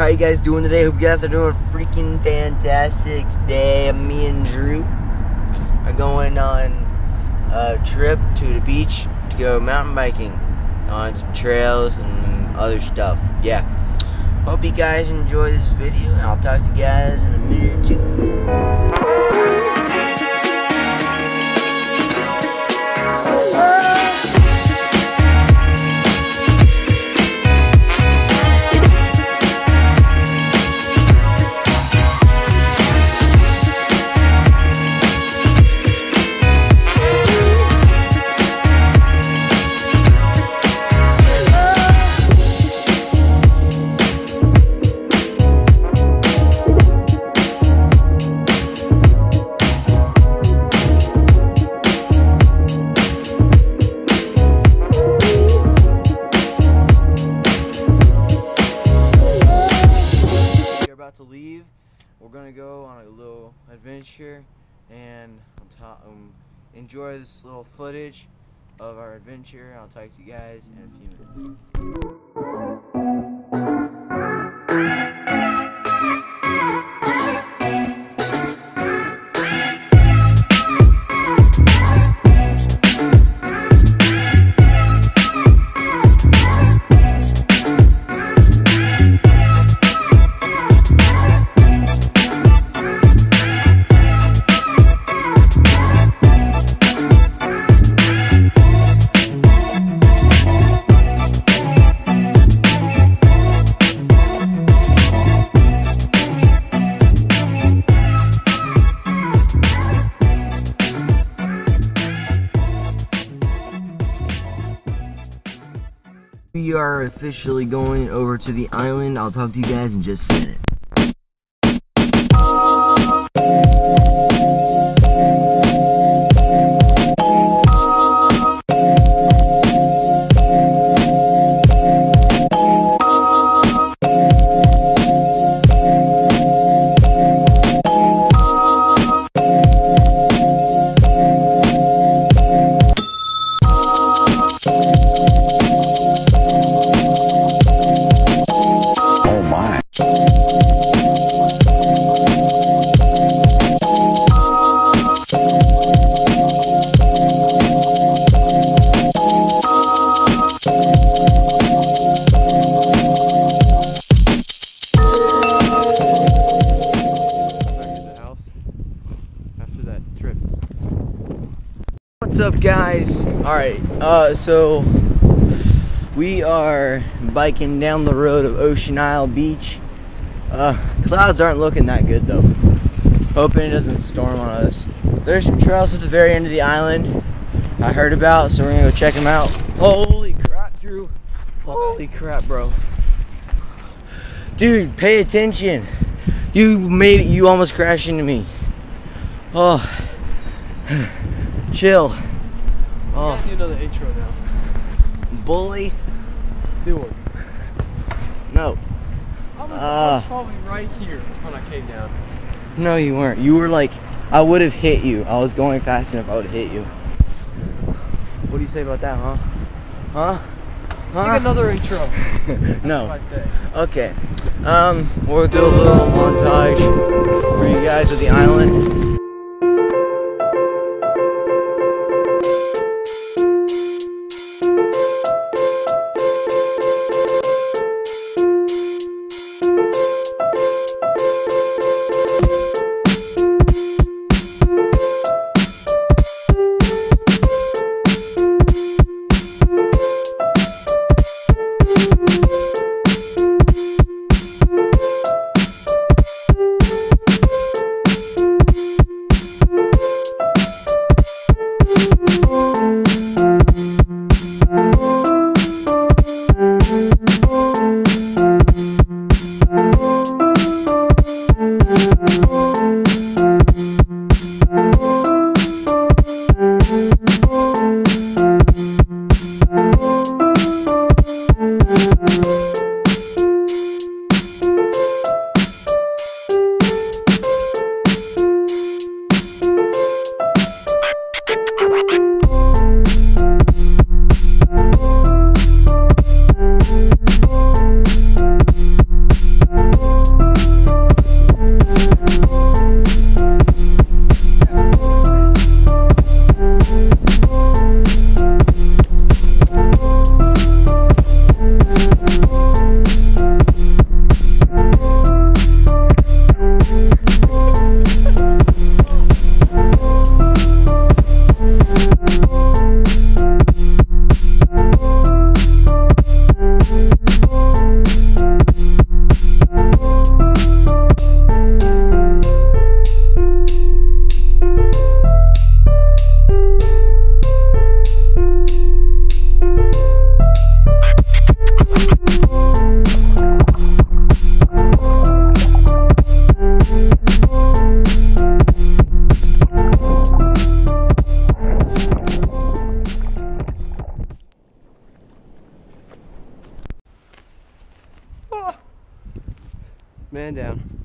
how you guys doing today? Hope you guys are doing freaking fantastic today. Me and Drew are going on a trip to the beach to go mountain biking on some trails and other stuff. Yeah. Hope you guys enjoy this video, and I'll talk to you guys in a minute or two. To leave, we're gonna go on a little adventure and enjoy this little footage of our adventure. I'll talk to you guys in a few minutes. We are officially going over to the island. I'll talk to you guys in just a minute. What's up, guys? Alright, so we are biking down the road of Ocean Isle Beach. Clouds aren't looking that good though. Hoping it doesn't storm on us. There's some trails at the very end of the island I heard about, so we're gonna go check them out. Holy crap, Drew. Holy crap, bro. Dude, pay attention. You made it, you almost crashed into me. Oh. Chill. Oh. You know the intro now. Bully. Do one. No. I was probably right here when I came down. No, you weren't. You were like, I would have hit you. I was going fast enough, I would have hit you. What do you say about that, huh? Huh? Take another intro. No. That's what I say. Okay. We'll do a little montage for you guys of the island. Man down.